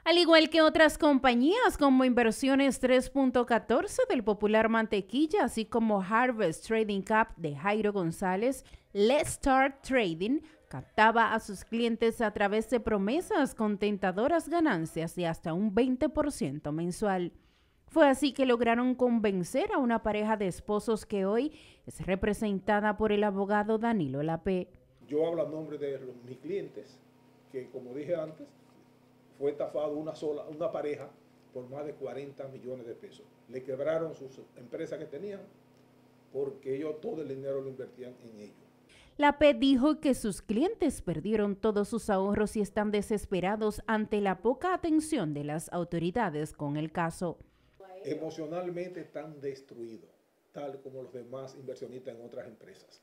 Al igual que otras compañías como Inversiones 3.14 del popular Mantequilla, así como Harvest Trading Cap de Jairo González, Let's Start Trading captaba a sus clientes a través de promesas con tentadoras ganancias de hasta un 20% mensual. Fue así que lograron convencer a una pareja de esposos que hoy es representada por el abogado Danilo Lapé. Yo hablo a nombre de mis clientes, que como dije antes, fue estafado una pareja por más de 40 millones de pesos. Le quebraron sus empresas que tenían porque ellos todo el dinero lo invertían en ellos. Lapé dijo que sus clientes perdieron todos sus ahorros y están desesperados ante la poca atención de las autoridades con el caso. Emocionalmente están destruidos, tal como los demás inversionistas en otras empresas.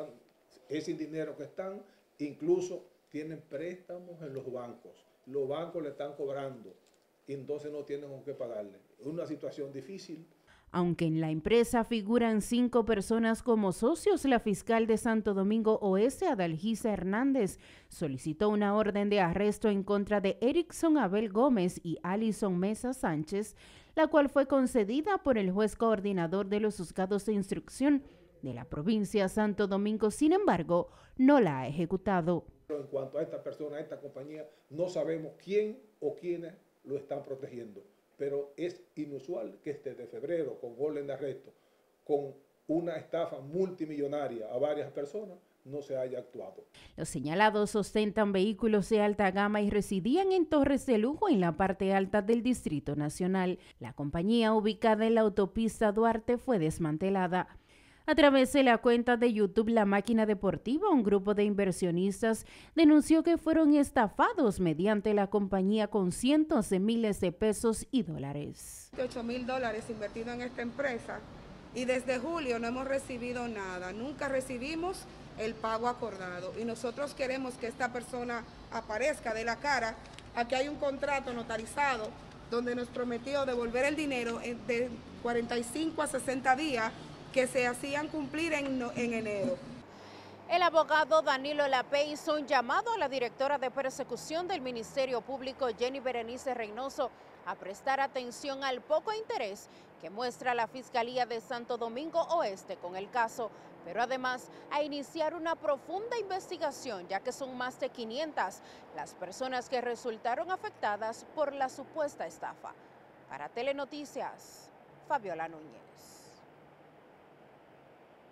Es sin dinero que están, incluso tienen préstamos en los bancos. Los bancos le están cobrando y entonces no tienen con qué pagarle. Es una situación difícil. Aunque en la empresa figuran 5 personas como socios, la fiscal de Santo Domingo Oeste, Adalgisa Hernández, solicitó una orden de arresto en contra de Erickson Abel Gómez y Alison Mesa Sánchez, la cual fue concedida por el juez coordinador de los juzgados de instrucción de la provincia de Santo Domingo. Sin embargo, no la ha ejecutado. En cuanto a esta persona, a esta compañía, no sabemos quién o quiénes lo están protegiendo. Pero es inusual que de febrero, con orden de arresto, con una estafa multimillonaria a varias personas, no se haya actuado. Los señalados ostentan vehículos de alta gama y residían en torres de lujo en la parte alta del Distrito Nacional. La compañía, ubicada en la autopista Duarte, fue desmantelada. A través de la cuenta de YouTube La Máquina Deportiva, un grupo de inversionistas denunció que fueron estafados mediante la compañía con cientos de miles de pesos y dólares. $8,000 invertido en esta empresa y desde julio no hemos recibido nada, nunca recibimos el pago acordado y nosotros queremos que esta persona aparezca de la cara. Aquí hay un contrato notarizado donde nos prometió devolver el dinero de 45 a 60 días que se hacían cumplir en enero. El abogado Danilo Lapé hizo un llamado a la directora de persecución del Ministerio Público, Jenny Berenice Reynoso, a prestar atención al poco interés que muestra la Fiscalía de Santo Domingo Oeste con el caso, pero además a iniciar una profunda investigación, ya que son más de 500 las personas que resultaron afectadas por la supuesta estafa. Para Telenoticias, Fabiola Núñez.